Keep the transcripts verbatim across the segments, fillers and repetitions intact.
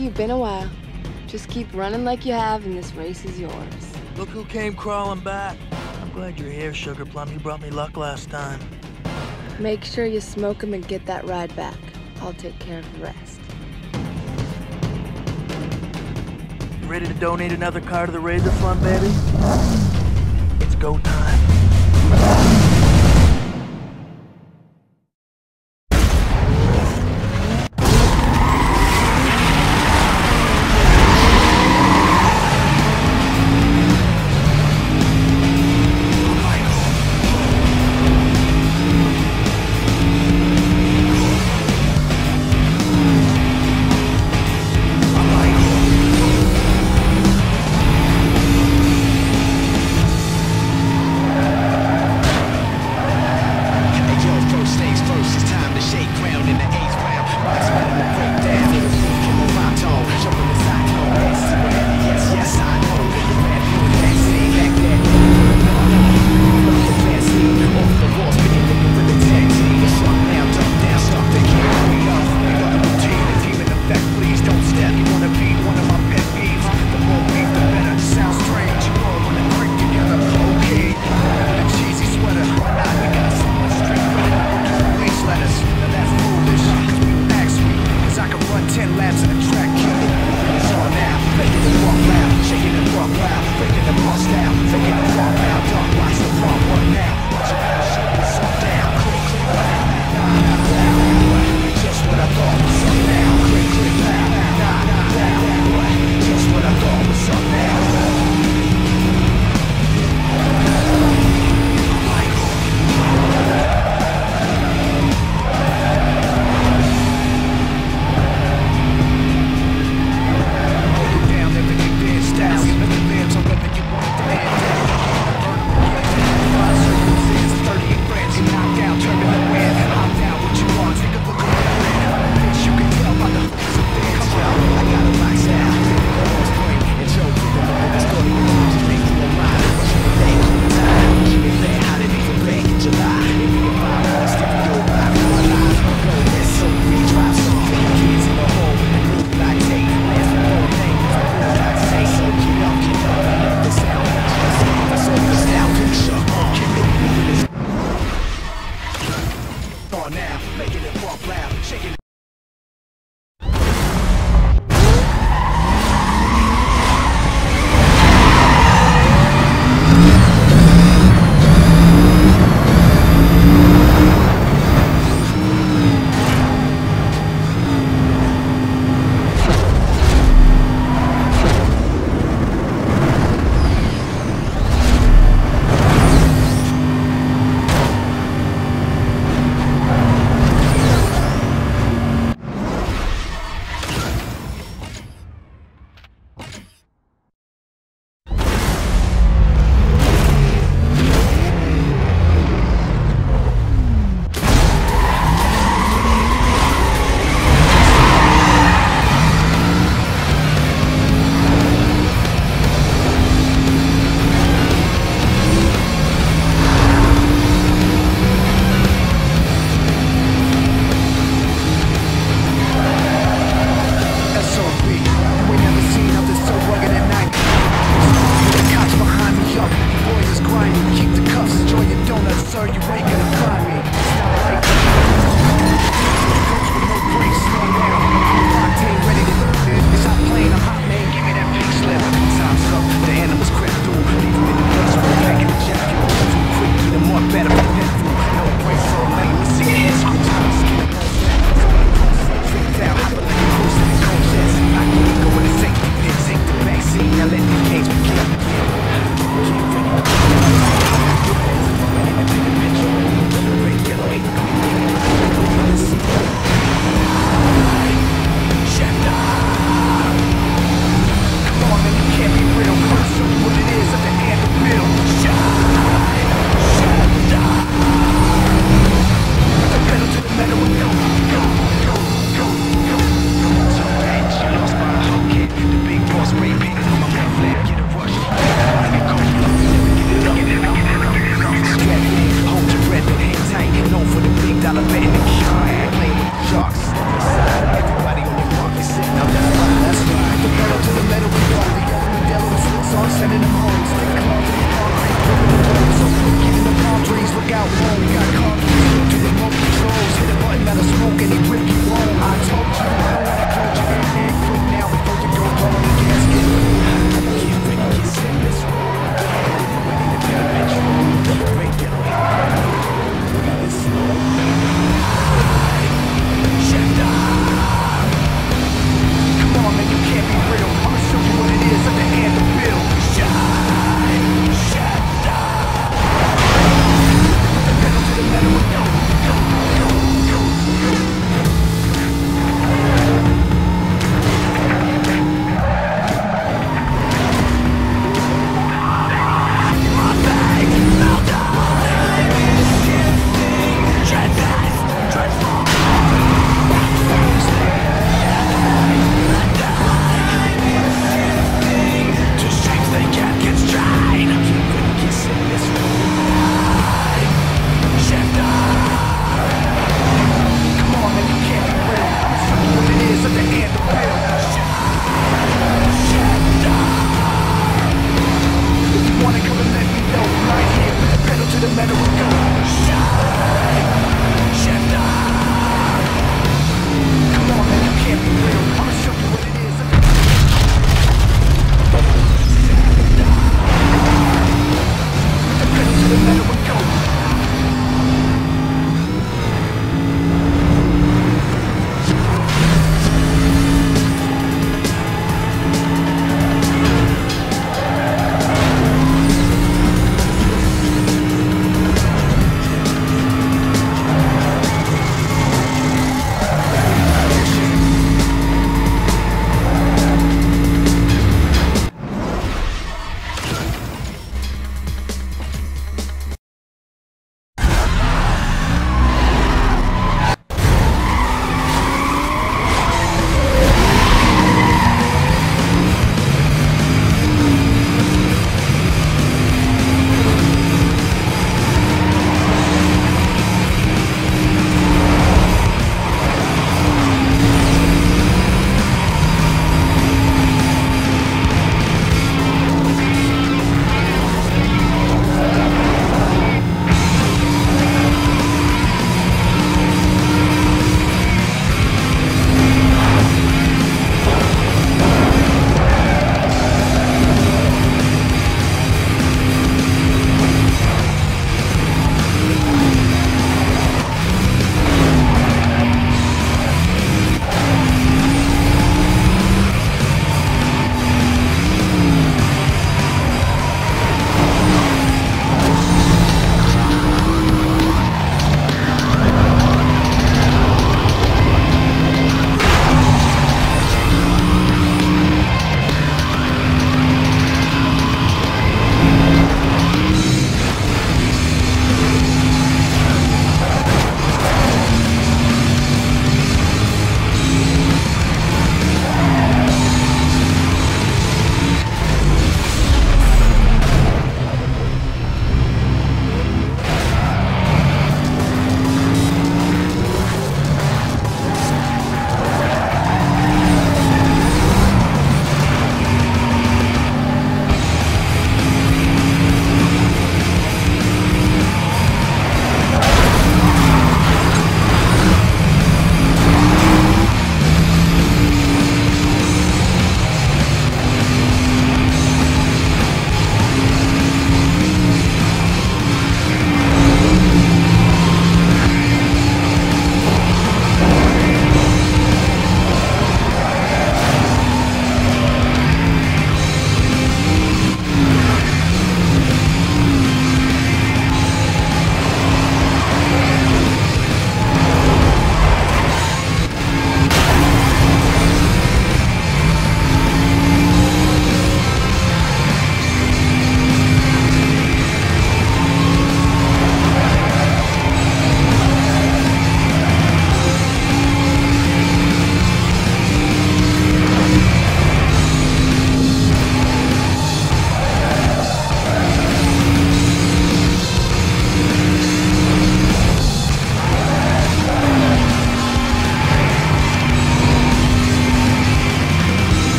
you've been a while. Just keep running like you have, and this race is yours. Look who came crawling back. I'm glad you're here, Sugar Plum. You brought me luck last time. Make sure you smoke 'em and get that ride back. I'll take care of the rest. You ready to donate another car to the Razor Fund, baby? It's go time. Everybody on their market sitting out there.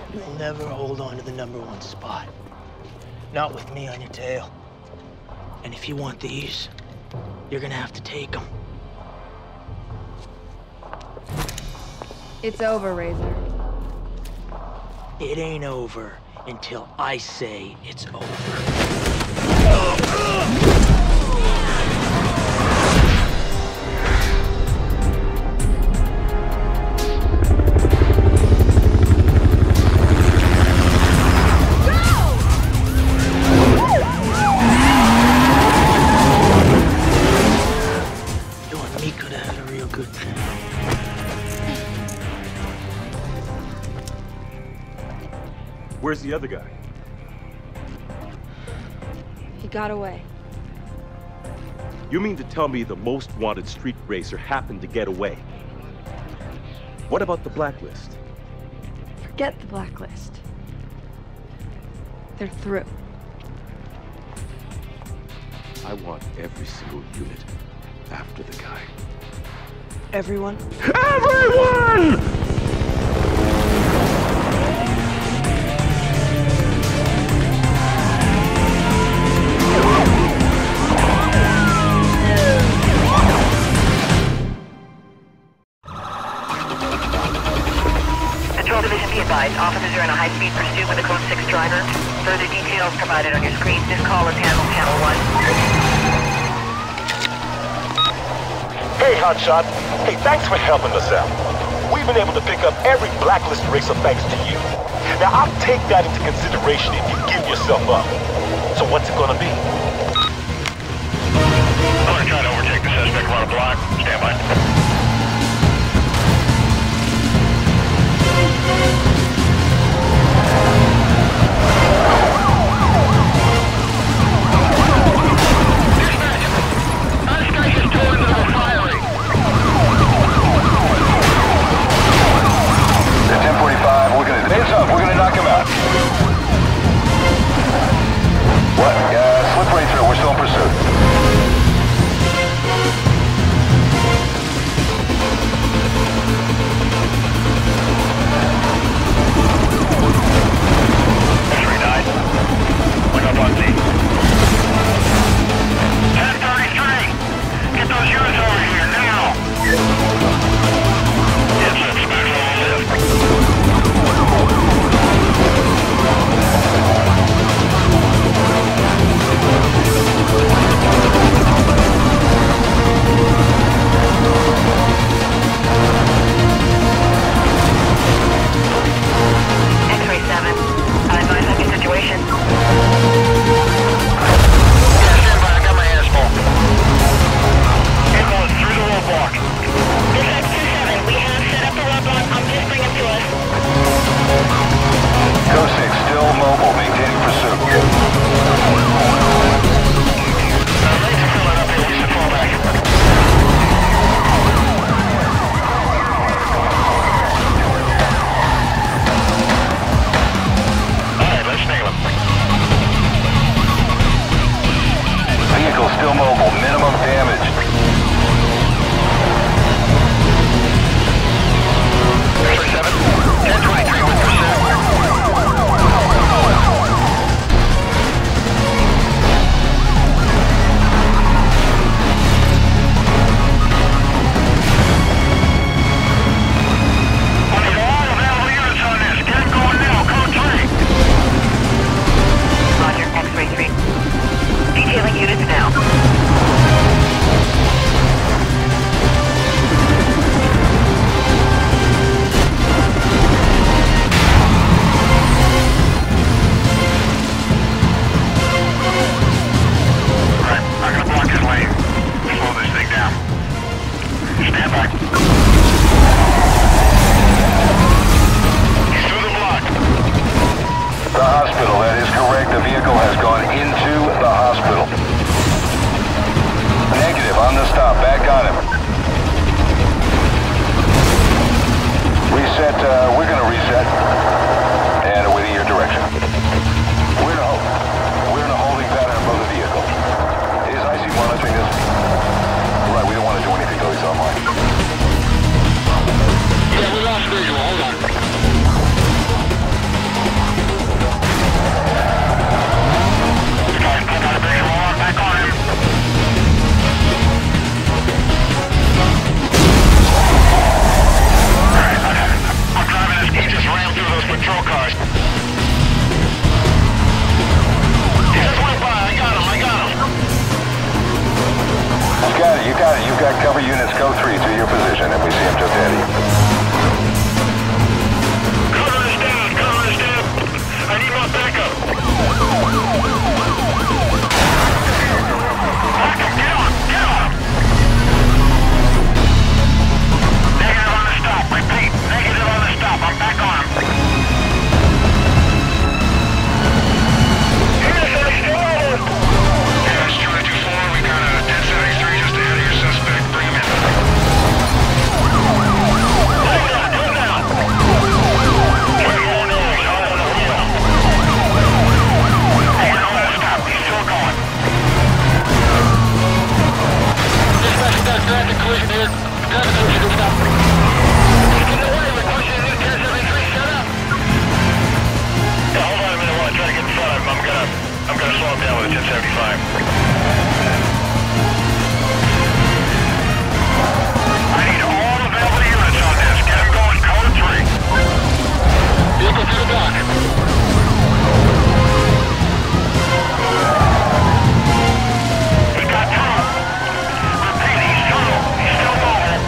You'll never hold on to the number one spot. Not with me on your tail. And if you want these, you're gonna have to take them. It's over, Razor. It ain't over until I say it's over. Where's the other guy? He got away. You mean to tell me the most wanted street racer happened to get away? What about the blacklist? Forget the blacklist. They're through. I want every single unit after the guy. Everyone? Everyone! Officers are in a high-speed pursuit with a Code six driver. Further details provided on your screen. This call is handled Channel one. Hey, Hotshot. Hey, thanks for helping us out. We've been able to pick up every blacklist racer thanks to you. Now, I'll take that into consideration if you give yourself up. So what's it gonna be? I'm gonna try to overtake the suspect around a block. Stand by. follow up down with a ten seventy-five. I need all available units on this. Get them going. Code three. Vehicle to the dock. He got tunnel. Repeat, he's tunnel. He's still mobile.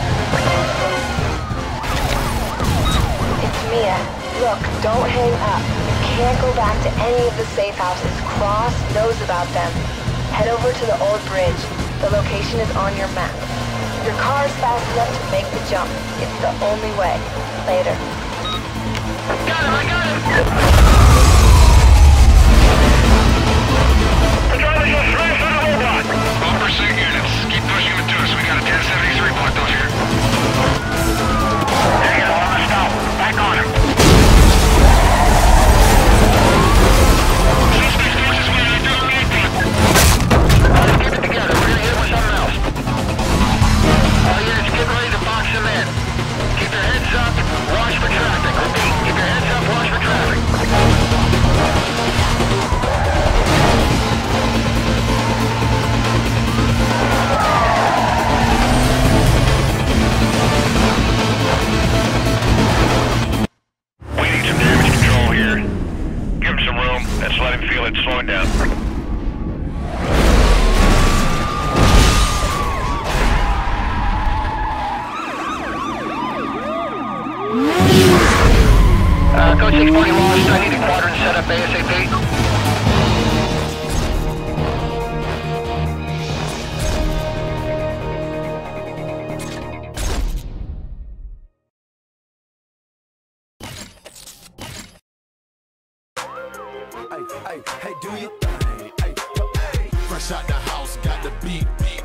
It's Mia. Look, don't hang up. You can't go back to any of the safe houses. Cross knows about them. Head over to the old bridge. The location is on your map. Your car is fast enough to make the jump. It's the only way. Later. Got him, I got him! The driver just smashed on the robot! All pursuit units, keep pushing them to us. We got a ten seventy-three blocked off here. Negative, on the stop. Back on him. Suspect forces went right through the main pit. Let's keep it together. We're gonna hit him with something else. All units, get ready to box him in. Keep your heads up, watch for traffic. Repeat, keep your heads up, watch for traffic. We need some damage control here. Give him some room. Let's let him feel it slowing down. Uh, code six forty lost. I need a quadrant set up ASAP. Hey, hey, hey, do your thing. Hey, hey. Fresh out the house, got the beat.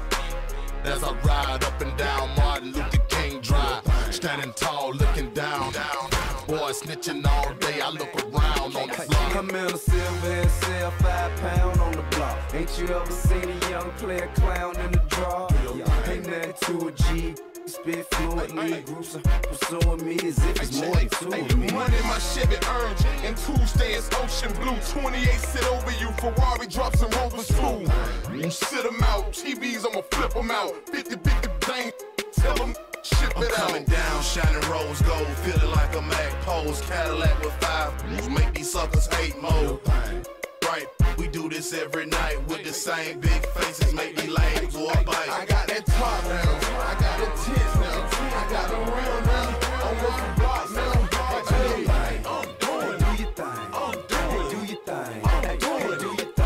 As I ride up and down Martin Luther King Drive, standing tall, looking down. Boy, snitching all day, I look around on the block. I'm in a silver and sell five pound on the block. Ain't you ever seen a young player clown in the draw? Yeah, ain't nothing to a G. Spit fluently, groups are pursuing me as if it's more than two of me. Money my Chevy Urge, and Tuesday is ocean blue. twenty-eight sit over you, Ferrari drops and Rovers fool. You sit them out, T Vs I'ma flip them out. fifty fifty bang, tell them ship it out. I'm coming down, shining rose gold, feeling like a Mac pose. Cadillac with five blues, make these suckers hate mode. Right, we do this every night with the same big faces, make me lame for a bite. I got that top now, I got the tits now, I got the real now, I'm working blocks now. Hey, I'm doing, do your thing, I'm doing, do your thing, I'm doing, do your thing.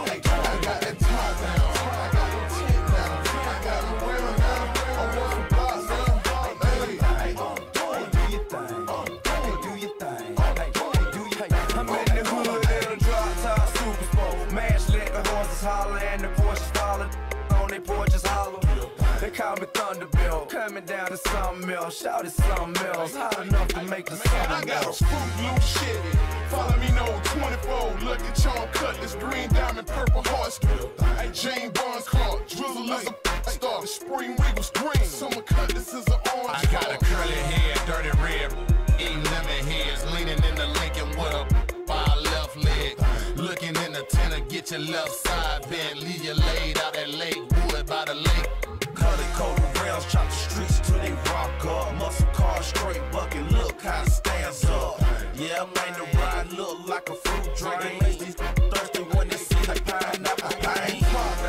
I got that top now, I got the tits now, I got the real now, I'm working blocks now. Hey, I'm doing, do your thing, I'm doing, do your thing. Hey, do your thing. I'm in the hood in a drop top super sport. Mash let the horses holler and the Porsches follow. On they porches hollow. They call me Thunderbolt. Coming down to something else. Shout it something else. Hot enough to make the Man, I sun got a melt. Fruit Loop Chevy. Follow me, no twenty-four. Look at Sean Cutlass, green diamond, purple horse. Hey, Jane Barnes Clark, Drizzle is a star. The Spring Regal's green. Summer Cutlass is an orange. I got a curly hair, dirty red, eating lemon heads, leaning in the Lincoln with a by left leg. Looking in the tenor, get your left side bent. Leave you laid out at Lake Wood by the lake. Color coded rails, chop the streets till they rock up. Muscle car, straight bucket, look how it stands up. Yeah, man, the ride look like a fruit drink. It makes these thirsty when they see the pineapple pain.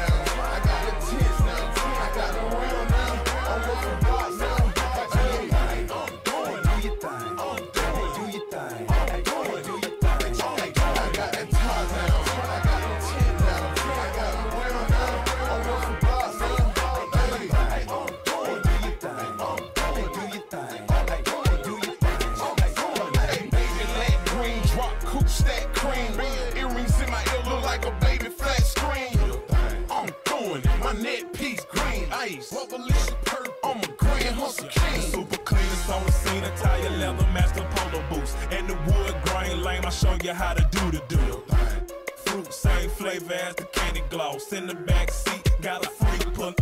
I got the tits now, I got the real now, I'm working blocks now. Hey, I'm doing, Do your thing, I'm doing, do your thing. I'm doing, do your thing. I got that top now, I got the tits now, I got the real now, I'm working blocks now. Hey, I'm doing, Do your thing, do your thing. Do your thing. hey, baby, let green drop, coupe stack cream. Earrings in my ear look like a baby flat screen. I'm doing it, my neck piece green ice. Revolution purple, I'm a grand hustle king. Super clean, it's on the scene, Italian leather, master polo boots. And the wood grain lame, I'll show you how to do the do. Fruit, same flavor as the candy gloss. In the back seat, got a free pull.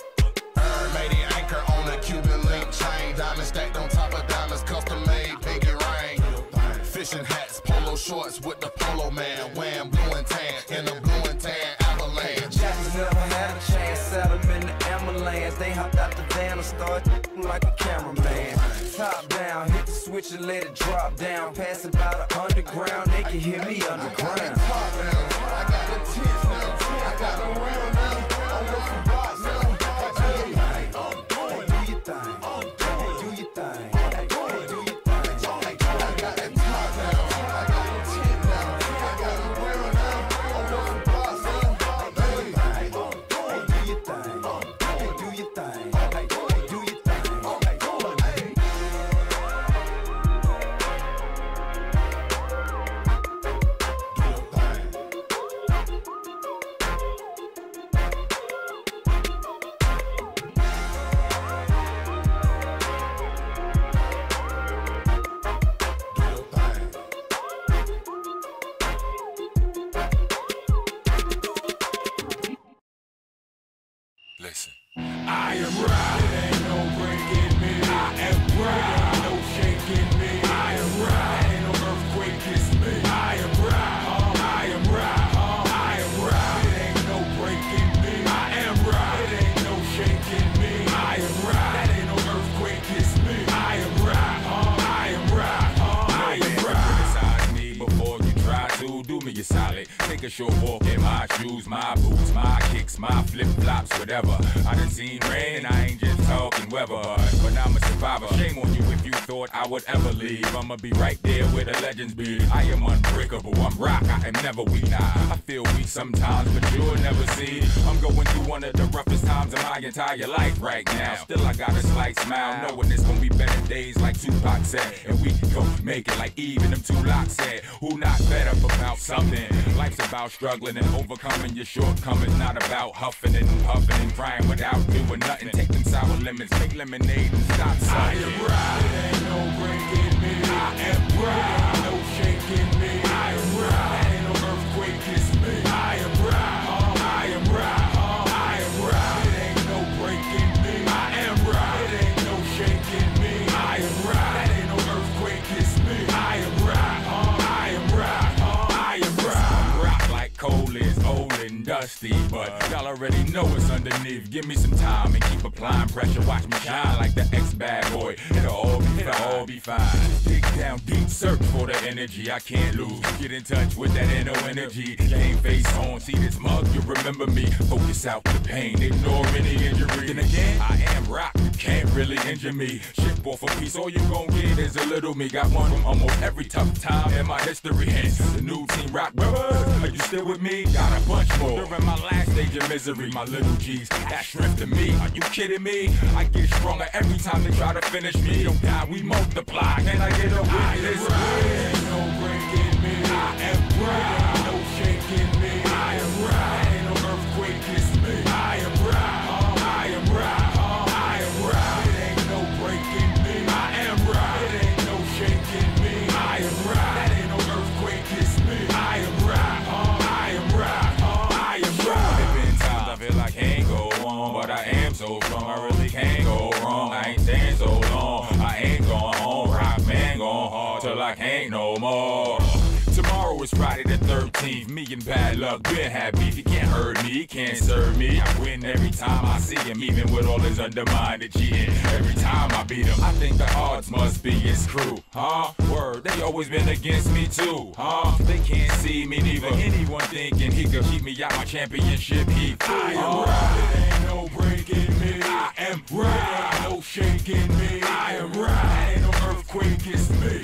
Made the anchor on a Cuban link chain. Diamond stacked on top of diamonds, custom made, pinky ring. Fishing hats, polo shorts with with the polo man, wham, blue and tan, in a blue and tan avalanche. Jackers never had a chance, sat them in the ambulance. They hopped out the van and started like a cameraman. Top down, hit the switch and let it drop down. Pass it by the underground, they can hear me underground. I got the tits now, I got the real now, I'm looking box now. Do your thing, do your thing, do your thing. I got that top now, I got the tits now, I got the real now, I'm looking box now. Do your thing, do your thing, do your thing. Listen. I am right. It ain't no breaking me. I am right. It ain't no shaking me. I am right. Ain't no earthquake, it's me. I am right. Oh, I am right. Oh, I am right. It ain't no breaking me. I am right. It ain't no shaking me. I am right. That ain't no earthquake, it's me. I am right. Oh, I am right. Oh, I am right. Criticize me before you try to do me a solid. Take a short walk in my shoes, my boots, my kicks, my flip-flops, whatever. I done seen rain and I ain't just talking weather, but I'm a survivor. Shame on you if you thought I would ever leave. I'ma be right there where the legends be. I am unbreakable, I'm rock, I am never weak. Nah, I feel weak sometimes, but you'll never see. I'm going through one of the roughest times of my entire life right now. Still I got a slight smile, knowing it's gonna be better days like Tupac said. And we gon' make it like even them two locks said. Who not better about something? Life's about struggling and overcoming your shortcomings, not about huffing and puffing and crying without doing nothing. Take them sour lemons, make lemonade and stop sucking. I am right, it ain't no breaking me. I am right, ain't no shaking me. I am right, ain't no earthquake, it's me. I am right, oh, I am right, oh, I am right. It ain't no breaking me. I am right, it ain't no shaking me. I am right, that ain't no earthquake, it's me. I am right, oh, I am right, oh, I am right. I'm rock like coal is old and dusty, but y'all already know it's underneath. Give me some time and keep applying pressure. Watch me shine like the ex-bad boy. It'll all be, it'll all be fine. Dig down deep, search for the energy I can't lose. Get in touch with that inner energy. Game face on, see this mug, you remember me. Focus out the pain, ignore any injury. Then again, I am rock, you can't really injure me. Ship off a piece, all you gon' get is a little me. Got one from almost every tough time in my history. Hence, the new team rock brothers. Are you still with me? Got a bunch more. During my last stage of misery, my little G's, that strength to me. Are you kidding me? I get stronger every time they try to finish me. Don't die, we multiply. Can I get a witness? Ain't no breaking me. I am right. Ain't no shaking me. I am right. Ain't no earthquake, it's me. I am right. Oh, I am right. Oh, I am right. It ain't no breaking me. I am right. It ain't no shaking me. I am right. That ain't no earthquake, it's me. I am right. Oh, I am right. Oh, I am right. There been times I feel like I can't go on, but I am so strong. I really can't go wrong. I ain't staying so long. I ain't going home. Rock man going hard till I can't no more. Tomorrow is Friday the thirteenth. Me and bad luck been had beef. He can't hurt me, he can't serve me. I win every time I see him, even with all his undermined cheating. Every time I beat him, I think the odds must be his crew. Huh? Word, they always been against me too. Huh? They can't see me neither. Anyone thinking he could keep me out my championship heat. I am right. It ain't no breaking me. I am right. Ain't no shaking me. I am right. Ain't no earthquake, it's me.